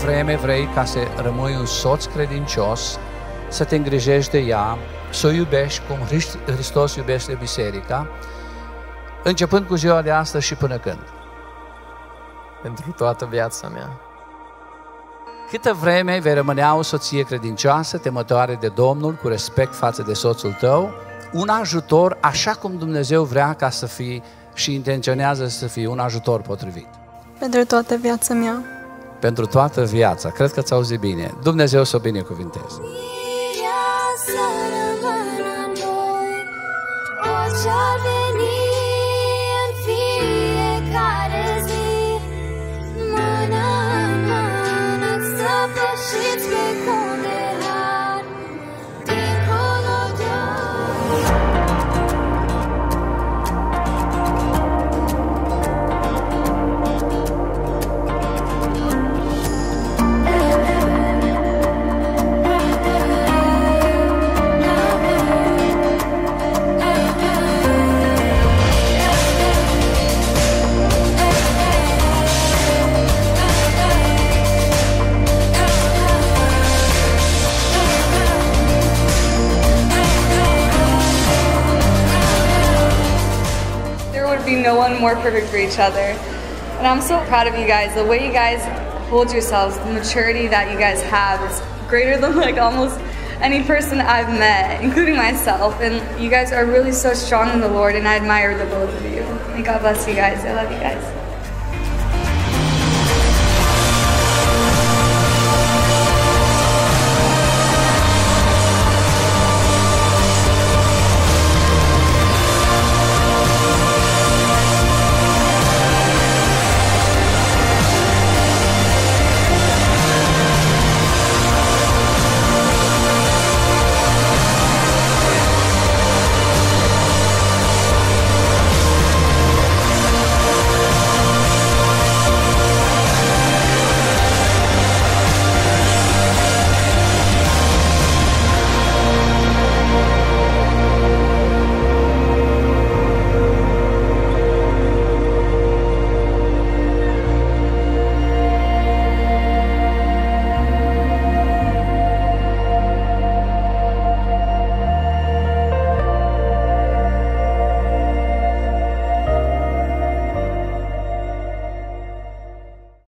vreme vrei ca să rămâi un soț credincios, să te îngrijești de ea, să o iubești cum Hristos iubește biserica, începând cu ziua de astăzi și până când? Pentru toată viața mea. Câtă vreme vei rămânea o soție credincioasă, temătoare de Domnul, cu respect față de soțul tău, un ajutor așa cum Dumnezeu vrea ca să fii și intenționează să fii un ajutor potrivit. Pentru toată viața mea. Pentru toată viața. Cred că ți-a auzit bine. Dumnezeu să o binecuvinteze. No one more perfect for each other. And I'm so proud of you guys. The way you guys hold yourselves, the maturity that you guys have is greater than like almost any person I've met, including myself. And you guys are really so strong in the Lord, and I admire the both of you. May God bless you guys. I love you guys.